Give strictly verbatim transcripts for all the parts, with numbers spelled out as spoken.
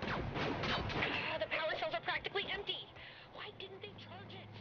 Ah, the power cells are practically empty. Why didn't they charge it?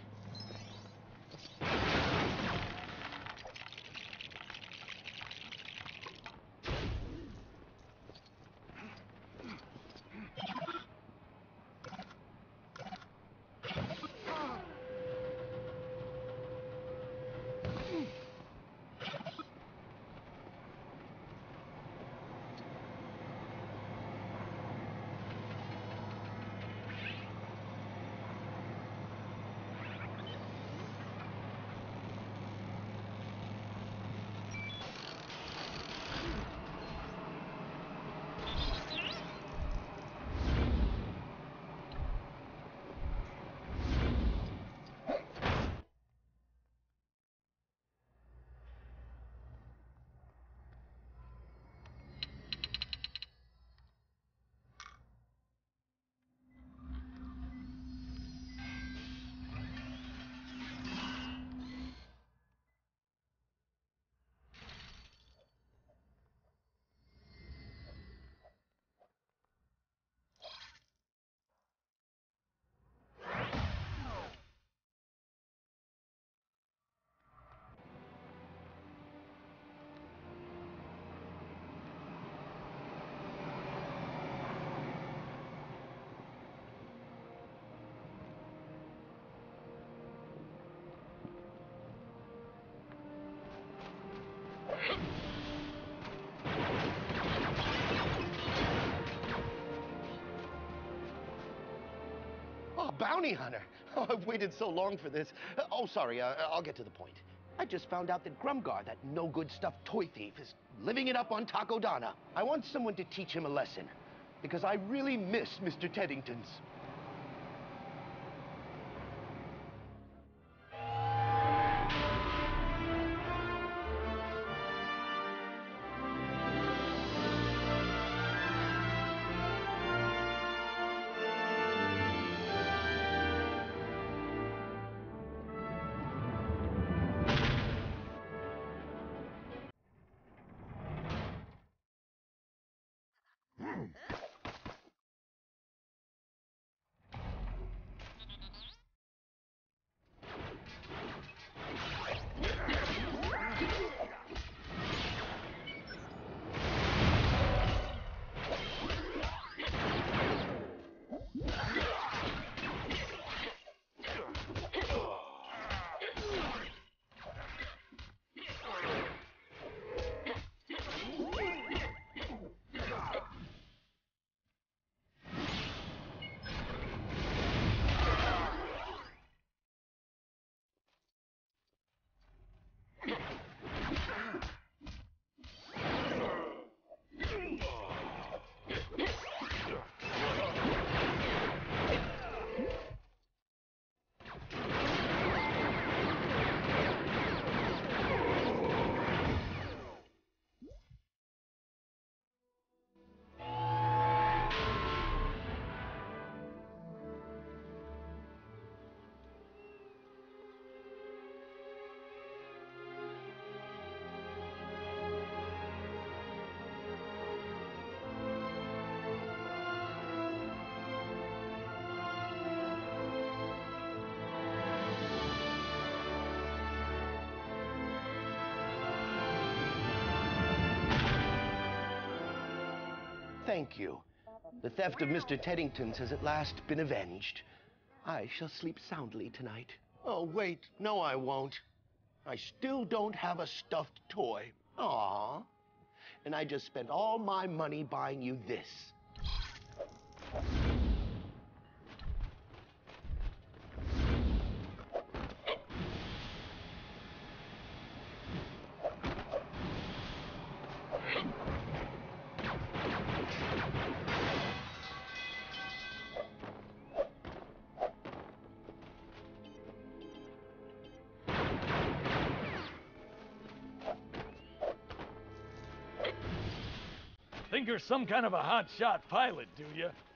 Oh, bounty hunter. Oh, I've waited so long for this. Uh, oh, sorry, uh, I'll get to the point. I just found out that Grumgar, that no-good stuffed toy thief, is living it up on Takodana. I want someone to teach him a lesson, because I really miss Mister Teddington's. Thank you. The theft of Mister Teddington's has at last been avenged. I shall sleep soundly tonight. Oh, wait. No, I won't. I still don't have a stuffed toy. Aww. And I just spent all my money buying you this. Think you're some kind of a hotshot pilot, do you?